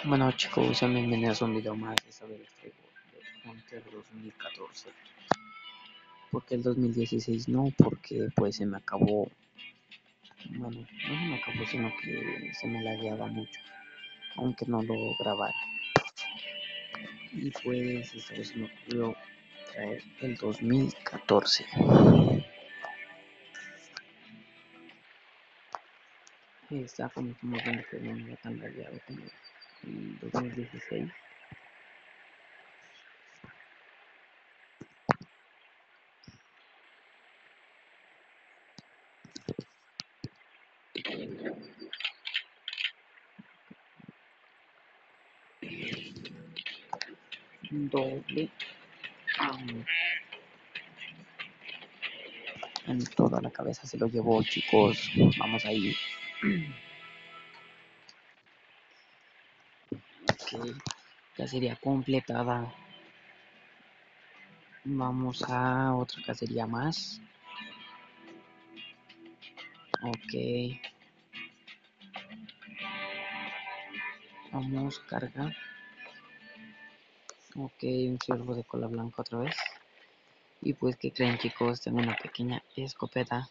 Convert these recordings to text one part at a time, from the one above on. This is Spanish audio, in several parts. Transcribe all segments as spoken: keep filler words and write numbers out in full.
Bueno chicos, sean bienvenidos a un video más. Esta vez les traigo de Hunter dos mil catorce. Porque el dos mil dieciséis no, porque pues se me acabó. Bueno, no se me acabó, sino que se me lagueaba mucho, aunque no lo grabara. Y pues esta vez se me ocurrió traer el dos mil catorce. Está como estamos viendo que no va tan lagueado como el dos mil dieciséis. Doble um, en toda la cabeza se lo llevó, chicos. Vamos ahí. Ok, cacería completada. Vamos a otra cacería más. Ok. Vamos, carga. Ok, un ciervo de cola blanca otra vez. Y pues, ¿qué creen, chicos? Tengo una pequeña escopeta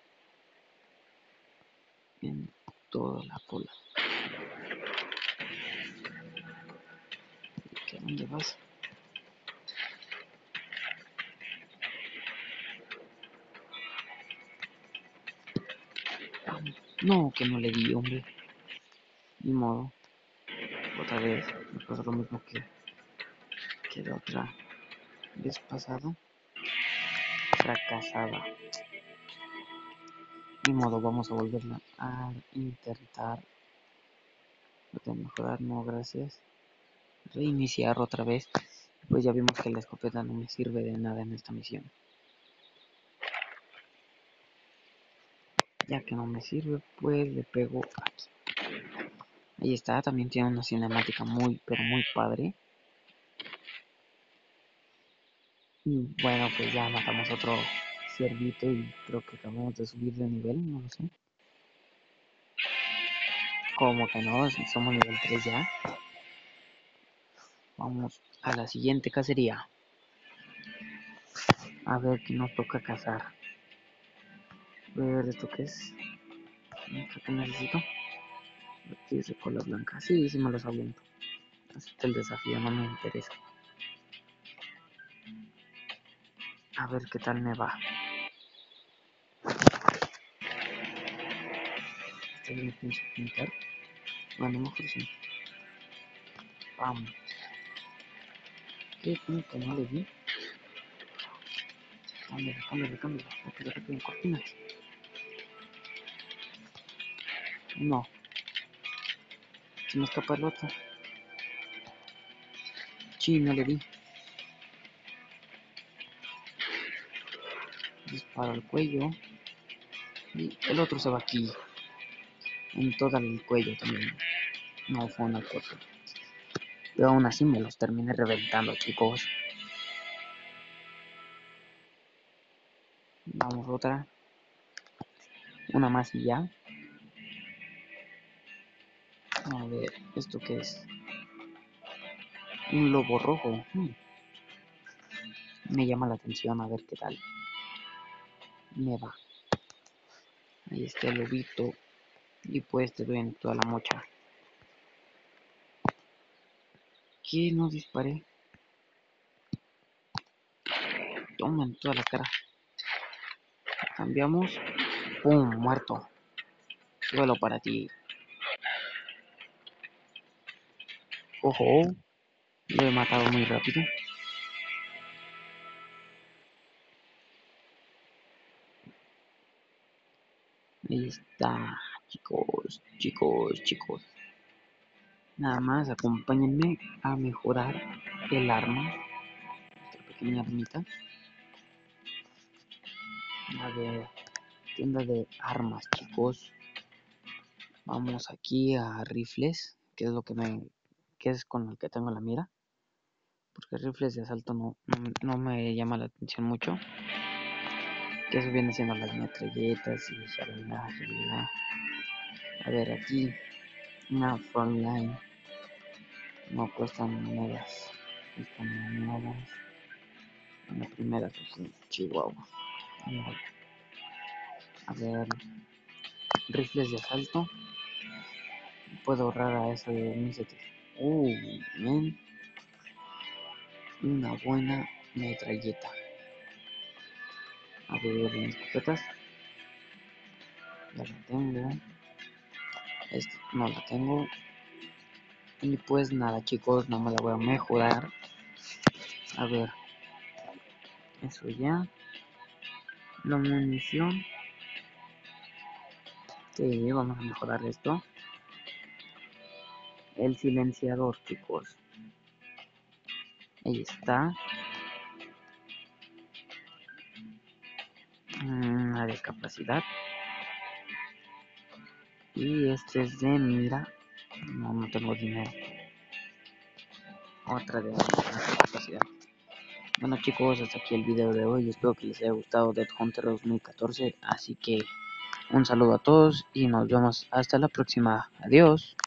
en toda la cola. ¿Qué, dónde vas? Ah, no, que no le di, hombre. Ni modo. Otra vez me pasó lo mismo que, que la otra vez pasada. Fracasada. Ni modo, vamos a volverla a intentar. De mejorar, no, gracias. Reiniciar otra vez. Pues ya vimos que la escopeta no me sirve de nada en esta misión. Ya que no me sirve, pues le pego aquí. Ahí está, también tiene una cinemática muy, pero muy padre. Y bueno, pues ya matamos otro ciervito y creo que acabamos de subir de nivel, no lo sé. Como que no, somos nivel tres ya. Vamos a la siguiente cacería. A ver qué nos toca cazar. A ver, ¿esto qué es? ¿Qué necesito? Aquí es de cola blanca. Sí, sí me los aviento. Acepta el desafío, no me interesa. A ver qué tal me va. Este me pienso pintar. Bueno, mejor sí. Vamos. ¿Qué? ¿Cómo que no le di? Cámbiale, cámbiale, cámbiale. Rápido, rápido, cortinas. No. Se me escapa el otro. Sí, no le di. Disparo al cuello. Y el otro se va aquí. En todo el cuello también. No fue una cosa. Pero aún así me los terminé reventando, chicos. Vamos otra. Una más y ya. A ver, ¿esto qué es? Un lobo rojo. Hmm. Me llama la atención, a ver qué tal me va. Ahí está el lobito. Y pues te doy en toda la mocha. ¿Qué? No disparé. Toma en toda la cara. Cambiamos. ¡Pum! Muerto. Suelo para ti. Ojo. Lo he matado muy rápido. Ahí está. Chicos, chicos, chicos. Nada más acompáñenme a mejorar el arma. Esta pequeña armita. A ver. Tienda de armas, chicos. Vamos aquí a rifles. Que es lo que me... que es con el que tengo la mira. Porque rifles de asalto no, no, no me llama la atención mucho. Que eso viene siendo las metralletas y shalala, shalala. A ver, aquí una frontline. No cuestan monedas. Cuestan monedas. En la primera, pues, Chihuahua. A ver, rifles de asalto. Puedo ahorrar a eso de mil setecientos. Uh, bien. Una buena metralleta. A ver, en escopetas. Ya la tengo. Esta no la tengo. Y pues nada, chicos, no me la voy a mejorar. A ver. Eso ya. La munición. Sí, vamos a mejorar esto. El silenciador, chicos. Ahí está. Mm, la discapacidad. Y este es de mira. No, no tengo dinero. Otra de discapacidad. Bueno, chicos, hasta aquí el video de hoy. Espero que les haya gustado Dead Hunter dos mil catorce. Así que un saludo a todos y nos vemos hasta la próxima. Adiós.